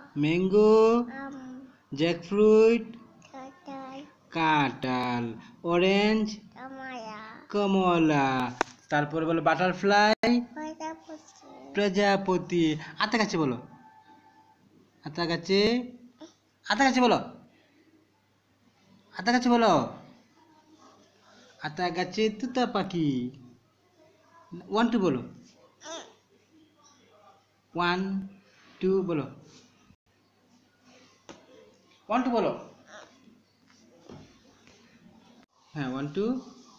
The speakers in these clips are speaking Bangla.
ম্যাঙ্গো, জ্যাকফ্রুট, কাঁঠাল, অরেঞ্জ, কমলা। তারপরে বলো বাটারফ্লাই, প্রজাপতি। আতা গাছে বলো, আতা গাছে, আতা গাছে বলো, আতা গাছে বলো, আতা গাছে তুতা পাখি। 1 2 বলো, 1 2 বলো, 1 2 বলো। হ্যাঁ 1 2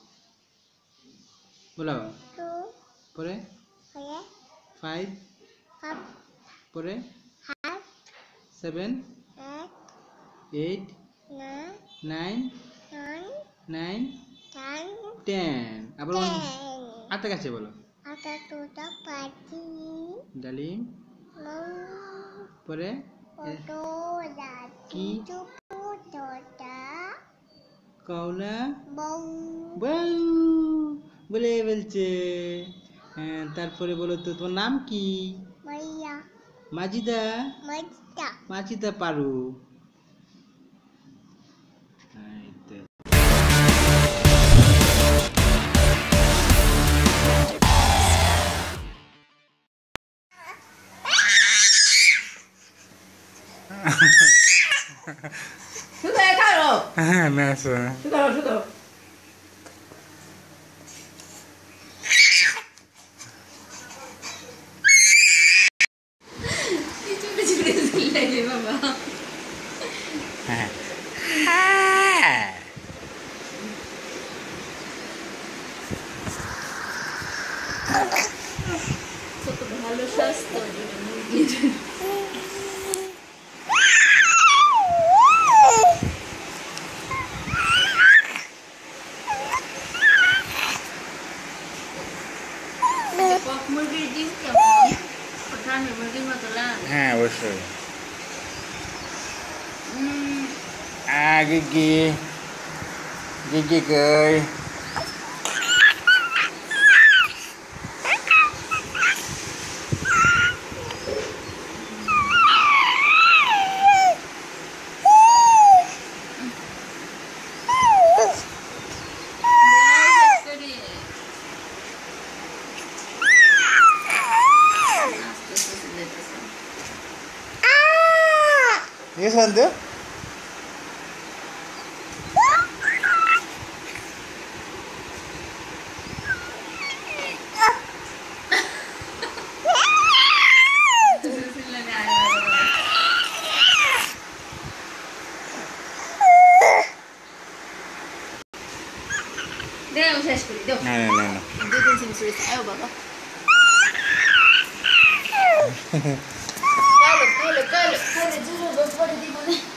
বলো। পরে 5 পরে 7 8 9 9 10। আবার আতা গাছে বলো, ডালিম। পরে কি, কাউলা, বউ বলে বলছে। তারপরে বলো তো তোমার নাম কি? মাজিদা, মাজিদা পারু। হ্যাঁ না স্যার ভালো স্বাস্থ্য মুরগির। মুরগির ডিম কেমন? ওঠানো মুরগির মতো লাগে। হ্যাঁ অবশ্যই। গিগি গিগি কই ये संदे Deu, já escolhi, deu. Não. Deu com esse aí, baba. Calo, desculpa, pode ir,